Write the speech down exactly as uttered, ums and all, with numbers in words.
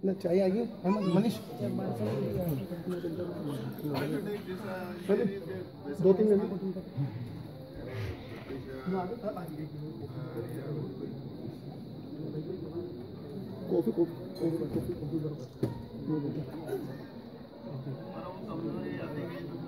ना चाहिए आगे मनीष दो तीन minute coffee coffee coffee coffee